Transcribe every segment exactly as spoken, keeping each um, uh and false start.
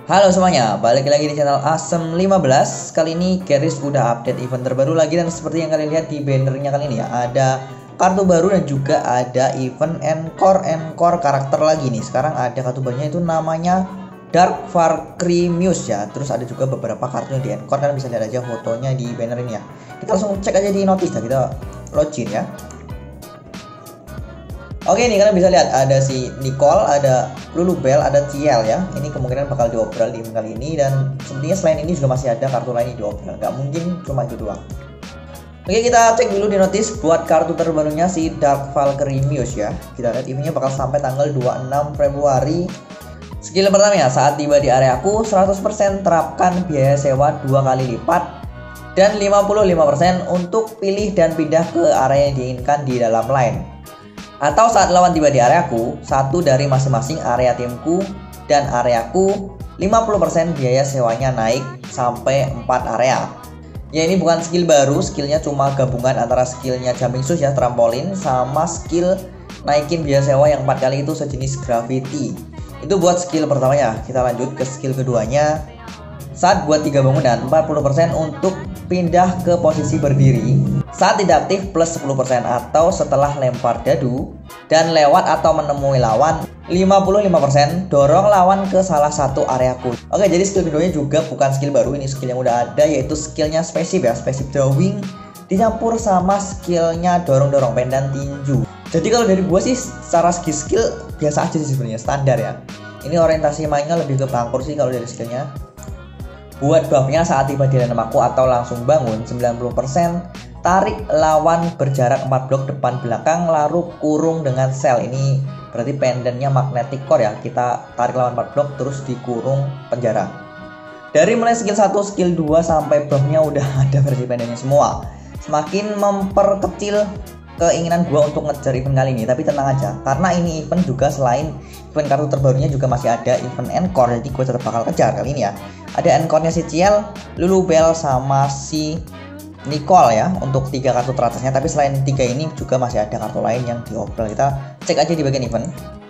Halo semuanya, balik lagi di channel Asem lima belas. Kali ini Keris udah update event terbaru lagi, dan seperti yang kalian lihat di bannernya kali ini ya, ada kartu baru dan juga ada event encore encore karakter lagi nih. Sekarang ada kartu barunya, itu namanya Dark Valkyrie Muse ya. Terus ada juga beberapa kartu yang di encore, kalian bisa lihat aja fotonya di banner ini ya. Kita langsung cek aja di notice ya, kita login ya. Oke, nih kalian bisa lihat ada si Nicole, ada Lulubelle, ada Ciel ya. Ini kemungkinan bakal diobral di event kali ini, dan sebenarnya selain ini juga masih ada kartu lain yang diobral. Gak mungkin cuma itu doang. Oke, kita cek dulu di notice buat kartu terbarunya si Dark Valkyrie Muse ya. Kita lihat eventnya bakal sampai tanggal dua puluh enam Februari. Skill pertamanya, saat tiba di areaku seratus persen terapkan biaya sewa dua kali lipat dan lima puluh lima persen untuk pilih dan pindah ke area yang diinginkan di dalam line. Atau saat lawan tiba di areaku, satu dari masing-masing area timku dan areaku, lima puluh persen biaya sewanya naik sampai empat area. Ya, ini bukan skill baru, skillnya cuma gabungan antara skillnya jumping shoes ya, trampolin, sama skill naikin biaya sewa yang empat kali itu sejenis gravity. Itu buat skill pertamanya. Kita lanjut ke skill keduanya. Saat buat tiga bangunan, empat puluh persen untuk pindah ke posisi berdiri. Saat tidak aktif plus sepuluh persen, atau setelah lempar dadu dan lewat atau menemui lawan, lima puluh lima persen dorong lawan ke salah satu areaku. Oke, jadi skill keduanya juga bukan skill baru, ini skill yang udah ada, yaitu skillnya spesif ya, spesif drawing dicampur sama skillnya dorong-dorong pendan tinju. Jadi kalau dari gua sih secara skill skill biasa aja sih sebenarnya, standar ya. Ini orientasi mainnya lebih ke bangkur sih kalau dari skillnya. Buat buffnya saat tiba di dalam aku atau langsung bangun, sembilan puluh persen tarik lawan berjarak empat blok depan belakang lalu kurung dengan sel. Ini berarti pendennya magnetic core ya, kita tarik lawan empat blok terus dikurung penjara. Dari mulai skill satu, skill dua sampai buffnya udah ada versi pendennya semua. Semakin memperkecil keinginan gua untuk ngejar event kali ini, tapi tenang aja, karena ini event juga selain event kartu terbarunya juga masih ada event encore, jadi gue tetap bakal kejar kali ini ya. Ada encore-nya si Ciel, Lulubelle, sama si Nicole ya, untuk tiga kartu teratasnya. Tapi selain tiga ini juga masih ada kartu lain yang diobral. Kita cek aja di bagian event.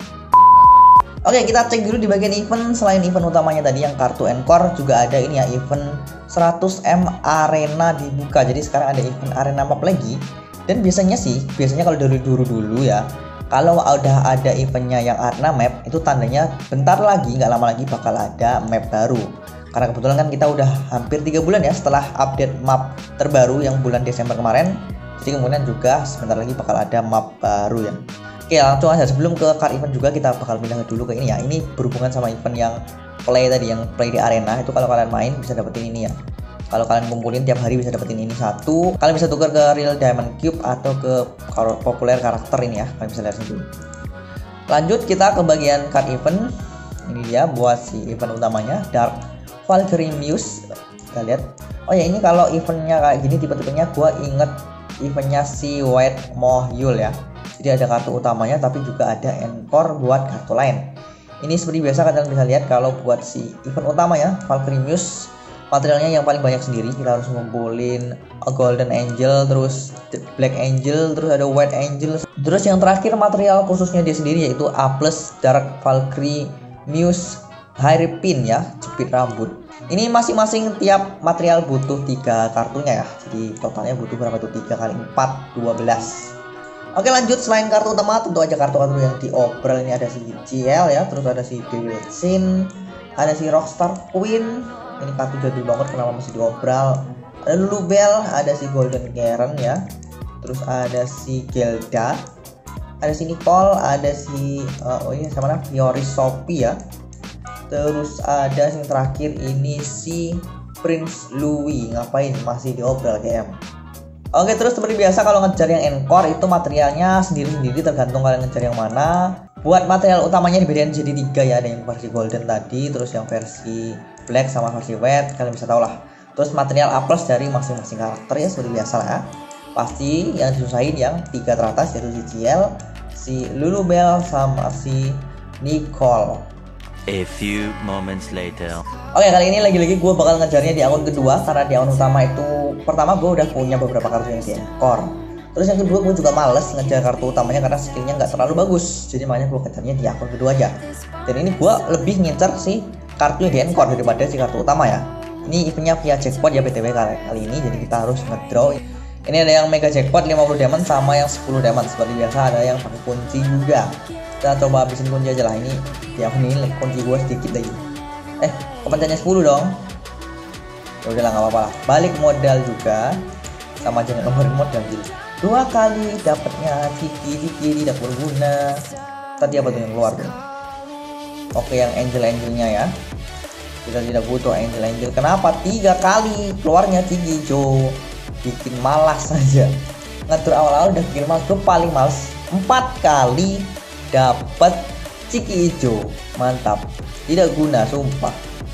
Oke, kita cek dulu di bagian event. Selain event utamanya tadi yang kartu encore, juga ada ini ya, event seratus M arena dibuka. Jadi sekarang ada event arena map lagi. Dan biasanya sih, biasanya kalau dari dulu-dulu ya, kalau udah ada eventnya yang arena map, itu tandanya bentar lagi, nggak lama lagi bakal ada map baru. Karena kebetulan kan kita udah hampir tiga bulan ya setelah update map terbaru yang bulan Desember kemarin. Jadi kemudian juga sebentar lagi bakal ada map baru ya. Oke, langsung aja, sebelum ke card event juga kita bakal pindah dulu ke ini ya. Ini berhubungan sama event yang play tadi, yang play di arena. Itu kalau kalian main bisa dapetin ini ya. Kalau kalian kumpulin tiap hari bisa dapetin ini satu. Kalian bisa tukar ke real diamond cube atau ke populer karakter ini ya. Kalian bisa lihat dulu. Lanjut kita ke bagian card event. Ini dia buat si event utamanya, Dark Valkyrie Muse. Kita lihat. Oh ya, ini kalau eventnya kayak gini, tipe-tipenya gue inget eventnya si White Mohyul ya. Jadi ada kartu utamanya tapi juga ada encore buat kartu lain. Ini seperti biasa kalian bisa lihat kalau buat si event utamanya Valkyrie Muse, materialnya yang paling banyak sendiri. Kita harus ngumpulin Golden Angel, terus Black Angel, terus ada White Angel. Terus yang terakhir material khususnya dia sendiri, yaitu A plus Dark Valkyrie Muse Hairpin ya, jepit rambut. Ini masing-masing tiap material butuh tiga kartunya ya. Jadi totalnya butuh berapa itu? tiga kali empat, dua belas. Oke, lanjut. Selain kartu utama, tentu aja kartu-kartu yang diobral ini ada si Ciel ya, terus ada si Dewi Sin, ada si Rockstar Queen. Ini kartu jadul banget, kenapa masih diobral. Ada Lulubelle, ada si Golden Garen ya. Terus ada si Gelda, ada si Nicole, ada si uh, oh iya sama namanya Fiori Sophie ya. Terus ada yang terakhir ini si Prince Louis. Ngapain masih diobral G M. Oke, terus seperti biasa kalau ngejar yang encore itu materialnya sendiri-sendiri, tergantung kalian ngejar yang mana. Buat material utamanya dibedain jadi tiga ya, ada yang versi golden tadi, terus yang versi black sama versi white, kalian bisa tahu lah. Terus material A plus dari masing-masing karakter ya, seperti biasa lah ya. Pasti yang disusahin yang tiga teratas, yaitu si Ciel, si Lulubelle, sama si Nicole. A few moments later. Oke, kali ini lagi-lagi gue bakal ngejarnya di akun kedua, karena di akun utama itu pertama gue udah punya beberapa kartu yang di encore. Terus yang kedua, gue juga males ngejar kartu utamanya karena skillnya nggak terlalu bagus. Jadi makanya gue kejarnya di akun kedua aja. Dan ini gue lebih ngincer sih kartu yang di encore daripada si kartu utama ya. Ini eventnya via jackpot ya B T W kali, kali ini, jadi kita harus ngedraw. Ini ada yang mega jackpot lima puluh diamond sama yang sepuluh diamond. Seperti biasa ada yang pakai kunci juga. Kita coba habisin kunci aja lah. Ini ya ini kunci gue sedikit lagi. Eh, kepencetnya sepuluh dong. Ya udahlah nggak apa-apa lah. Balik modal juga. Sama aja ngeluarin modal gitu. Dua kali dapatnya ciki-ciki tidak berguna. Tadi apa tuh yang keluar tuh? Oke, yang angel-angelnya ya. Kita tidak butuh angel-angel. Kenapa tiga kali keluarnya ciki hijau? Bikin malas saja. Ngatur awal-awal udah bikin malas. Gue paling males empat kali dapat ciki hijau. Mantap. Tidak guna sumpah.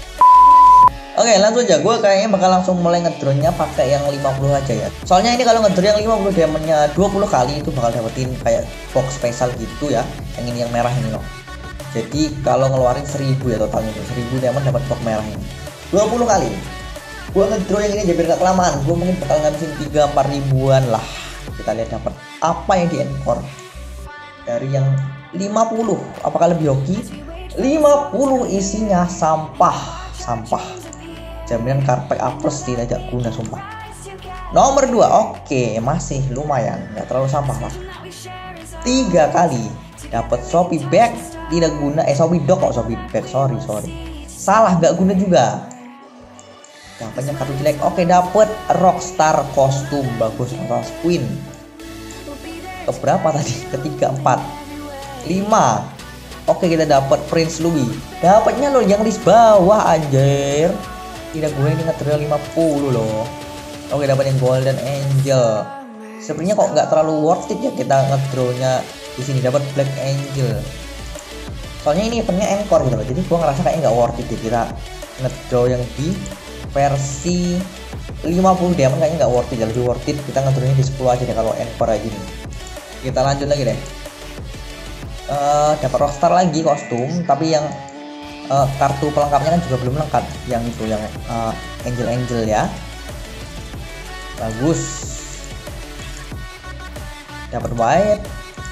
Oke, langsung aja. Gue kayaknya bakal langsung mulai ngedrawnya pakai yang lima puluh aja ya. Soalnya ini kalau ngedraw yang lima puluh diamondnya dua puluh kali itu bakal dapetin kayak box spesial gitu ya. Yang ini yang merah ini loh. Jadi kalau ngeluarin seribu ya totalnya itu. seribu diamond dapat box merah ini. dua puluh kali. Gue ngedraw yang ini aja biar gak kelamaan. Gue mungkin bakal ngabisin tiga sampai empat ribuan lah. Kita lihat dapat apa yang di encore. Dari yang lima puluh, apakah lebih hoki? lima puluh isinya sampah, sampah. Jaminan karpet A plus tidak guna sumpah. Nomor dua, oke, masih lumayan, nggak terlalu sampah lah. Tiga kali dapat Shopee bag tidak guna, eh Shopee dog kok Shopee bag, sorry sorry, salah nggak guna juga. Dapatnya kartu jelek, oke dapat Rockstar kostum bagus atau Queen. Keberapa tadi? Ketiga, empat, lima. Oke kita dapat Prince Louis. Dapatnya loh yang list bawah anjir. Tidak gue ini ngedraw lima puluh loh. Oke dapat yang Golden Angel. Sebenarnya kok nggak terlalu worth it ya kita ngedrawnya di sini. Dapat Black Angel. Soalnya ini eventnya encore gitu loh. Jadi gue ngerasa kayaknya nggak worth it ya kita ngedraw yang di versi lima puluh diamond kayaknya nggak worth it ya. Lebih worth it kita ngedrawnya di sepuluh aja deh kalau encore aja nih. Kita lanjut lagi deh. Uh, dapat Rockstar lagi kostum, tapi yang uh, kartu pelengkapnya kan juga belum lengkap. Yang itu yang uh, Angel Angel ya, bagus. Dapat white.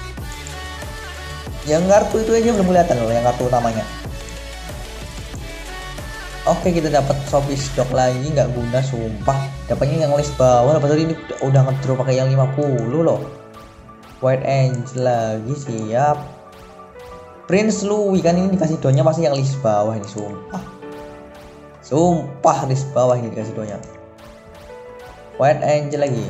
Yang kartu itu aja belum kelihatan loh, yang kartu utamanya. Oke kita dapat Shopee stock lagi nggak guna sumpah. Dapatnya yang list bawah, padahal ini udah ngedraw pakai yang lima puluh loh. White Angel lagi siap. Prince Louis kan ini dikasih doanya pasti yang list bawah ini sumpah. Sumpah list bawah ini dikasih doanya. White Angel lagi.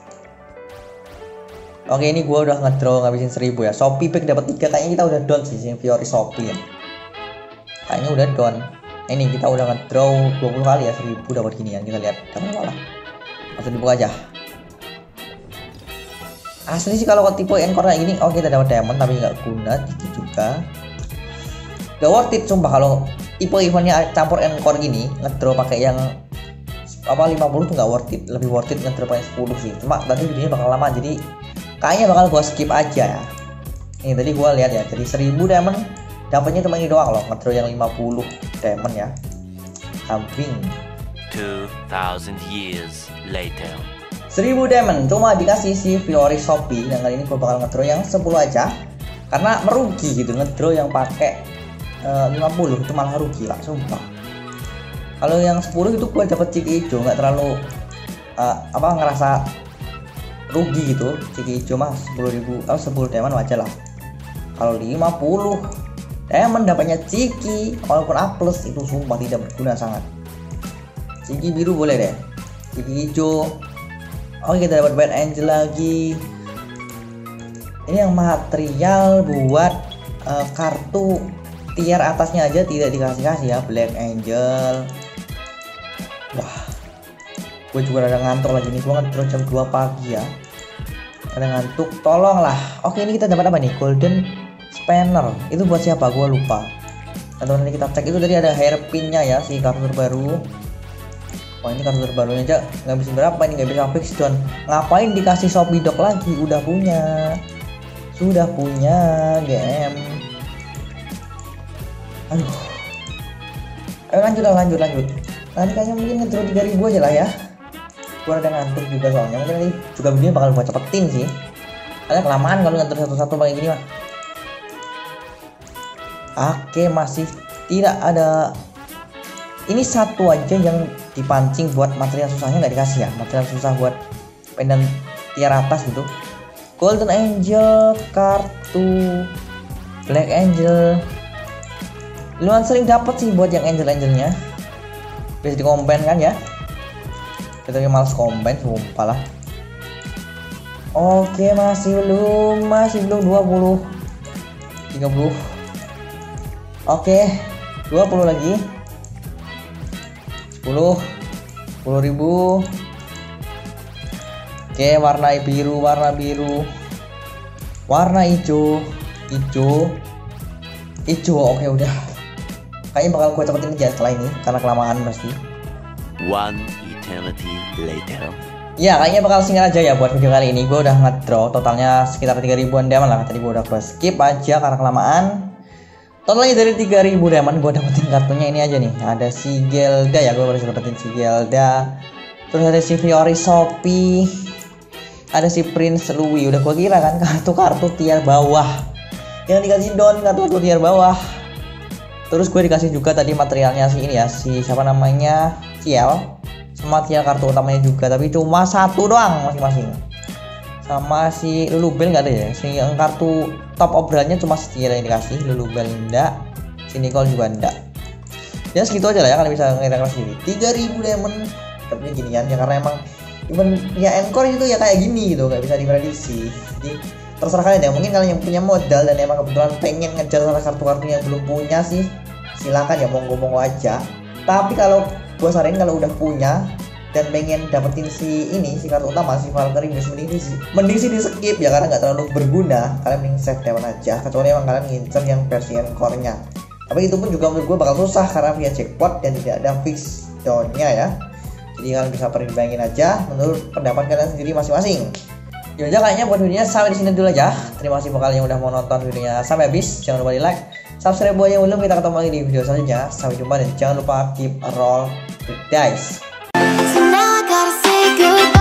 Oke ini gua udah ngedraw ngabisin seribu ya. Shopee bag dapat tiga, kayaknya kita udah down sih Fiori Shopee ya. Kayaknya udah down. Ini kita udah ngedraw dua puluh kali ya, seribu dapat gini ya. Kita lihat dapat apa lah. Langsung dibuka aja. Asli sih kalau tipe encore kayak gini, oh kita dapat diamond tapi nggak guna, dikit juga. Gak worth it sumpah kalau tipe eventnya campur encore gini, ngedraw pakai yang apa lima puluh tuh nggak worth it. Lebih worth it ngedraw pakai sepuluh sih. Cuma tadi videonya bakal lama jadi kayaknya bakal gua skip aja ya. Ini tadi gua lihat ya, jadi seribu diamond dapatnya cuma ini doang loh, ngedraw yang lima puluh diamond ya. Samping two thousand years later. seribu diamond cuma dikasih si Fiori Shopee. Yang kali ini gue bakal ngedraw yang sepuluh aja karena merugi gitu ngedraw yang pakai uh, lima puluh itu malah rugi lah sumpah. Kalau yang sepuluh itu gue dapet ciki hijau nggak terlalu uh, apa ngerasa rugi gitu. Ciki hijau mah sepuluh ribu atau sepuluh diamond wajar lah. Kalau lima puluh diamond dapatnya ciki walaupun A plus itu sumpah tidak berguna sangat. Ciki biru boleh deh, ciki hijau. Oke kita dapat White Angel lagi. Ini yang material buat uh, kartu tier atasnya aja tidak dikasih-kasih ya. Black Angel. Wah, gue juga ada ngantuk lagi nih. Gue ngedraw jam dua pagi ya. Ada ngantuk, tolonglah. Oke ini kita dapat apa nih? Golden Spanner. Itu buat siapa? Gue lupa. Nah, nanti kita cek itu tadi ada hairpinnya ya, si kartu terbaru. Wah ini kartu terbarunya aja nggak bisa berapa ini, nggak bisa fix don. Ngapain dikasih Shopee dog lagi? Udah punya, sudah punya G M. Aduh, ayo lanjut lah, lanjut lanjut. Nanti kayaknya mungkin ngedraw tiga ribu aja lah ya. Gua ada ngantuk juga soalnya. Mungkin nanti juga video bakal gua cepetin sih. Karena kelamaan kalau ngedraw satu-satu pakai gini mah. Oke masih tidak ada Ini satu aja yang dipancing buat material susahnya nggak dikasih ya. Material susah buat pendant tier atas gitu. Golden Angel, kartu Black Angel. Lumayan sering dapat sih buat yang angel-angelnya. Bisa dikombin kan ya. Kita males kombin, sumpah lah. Oke, masih belum, masih belum dua puluh. tiga puluh. Oke, dua puluh lagi. sepuluh. sepuluh ribu. Oke, warna biru, warna biru. Warna hijau, hijau. Hijau, oke udah. Kayaknya bakal gue cepetin aja setelah ini karena kelamaan pasti. One eternity later. Ya, kayaknya bakal singkat aja ya buat video kali ini. Gue udah ngedraw totalnya sekitar tiga ribuan diamond lah. Tadi gue udah gue skip aja karena kelamaan. Totalnya dari tiga ribu diamond gue dapetin kartunya ini aja nih. Ada si Gelda ya, gue baru dapetin si Gelda. Terus ada si Fiori Sophie. Ada si Prince Louis. Udah gue kira kan kartu-kartu tier bawah. Yang dikasih Don kartu-kartu tier bawah. Terus gue dikasih juga tadi materialnya si ini ya, si siapa namanya, Ciel. Sama tier kartu utamanya juga, tapi cuma satu doang masing-masing. Sama si Lulubel nggak ada ya. Si yang kartu top obrolannya cuma si Ciel yang dikasih, Lulubel enggak, si Nicole juga enggak. Ya segitu aja lah ya, kalian bisa ngira-ngira sendiri. tiga ribu diamond dapetnya ginian ya, karena emang even ya encore itu ya kayak gini gitu, nggak bisa diprediksi. Jadi terserah kalian ya, mungkin kalian yang punya modal dan emang kebetulan pengen ngejar salah kartu-kartu yang belum punya sih, silakan ya, monggo-monggo aja. Tapi kalau gue saranin kalau udah punya dan pengen dapetin si ini, si kartu utama, si Valkyrie, mending sih mending sih di skip ya, karena nggak terlalu berguna. Kalian mending save diamond aja, kecuali emang kalian ngincer yang versi encore nya. Tapi itu pun juga menurut gue bakal susah karena via jackpot dan tidak ada fix down-nya ya. Jadi kalian bisa pertimbangin aja menurut pendapat kalian sendiri masing-masing. Ya udah, kayaknya buat videonya sampai di sini dulu aja. Terima kasih buat kalian yang udah mau nonton videonya sampai habis. Jangan lupa di like, subscribe buat yang belum. Kita ketemu lagi di video selanjutnya. Sampai jumpa dan jangan lupa keep a roll the dice. So now I gotta say goodbye.